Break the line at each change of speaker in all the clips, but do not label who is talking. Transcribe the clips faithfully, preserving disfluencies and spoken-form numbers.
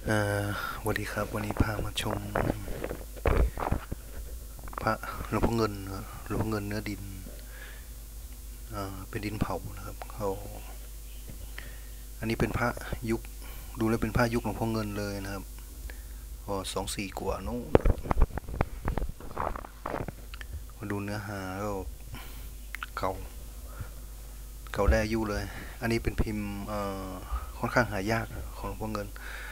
อ่าสวัสดีครับวันนี้พามาชมพระหลวงพ่อเงินหลวงพ่อเงินเนื้อดินอ่าเป็นดินเผานะครับเขาอันนี้เป็นพระยุคดูแล้วเป็นพระยุคหลวงพ่อเงินเลยนะครับพอสองสี่กว่านู้นมาดูเนื้อหาก็เก่าเก่าได้อายุเลยอันนี้เป็นพิมพ์ค่อนข้างหายากของหลวงพ่อเงิน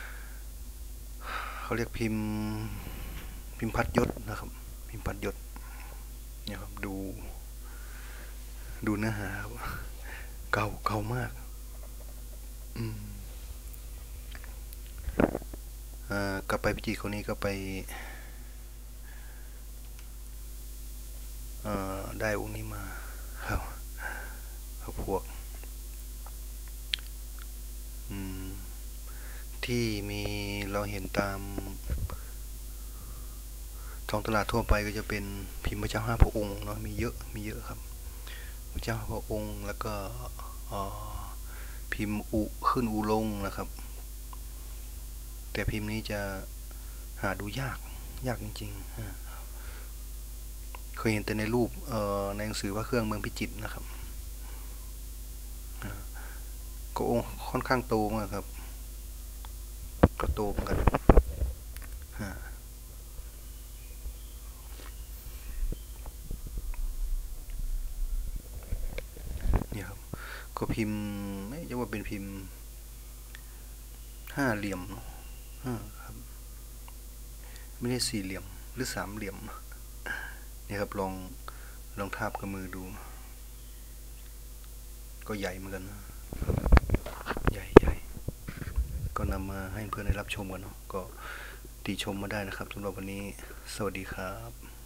เขาเรียกพิมพ์พิมพ์พัดยศนะครับพิมพ์พัดยศเนี่ยครับดูดูเนื้อหาเก่าเก่ามากอืมกลับไปพิจิตรคนนี้ก็ไปได้องค์นี้มาครับเขาพวกที่มีเราเห็นตามท้องตลาดทั่วไปก็จะเป็นพิมพ์พระเจ้าห้าพระองค์เนาะมีเยอะมีเยอะครับพระเจ้าห้าพระองค์แล้วก็พิมพ์อุขึ้นอุลงนะครับแต่พิมพ์นี้จะหาดูยากยากจริงๆเคยเห็นแต่ในรูปในหนังสือว่าเครื่องเมืองพิจิตรนะครับก็องค์ค่อนข้างโตมากครับก็โตเหมือนกันนี่ครับก็พิมพ์ไม่ใช่ว่าเป็นพิมพ์ห้าเหลี่ยมครับไม่ใช่สี่เหลี่ยมหรือสามเหลี่ยมนี่ครับลองลองทาบกับมือดูก็ใหญ่เหมือนกันนะใหญ่ใหญ่ก็นำมาให้เพื่อนได้รับชมกันเนาะก็ติชมมาได้นะครับสำหรับวันนี้สวัสดีครับ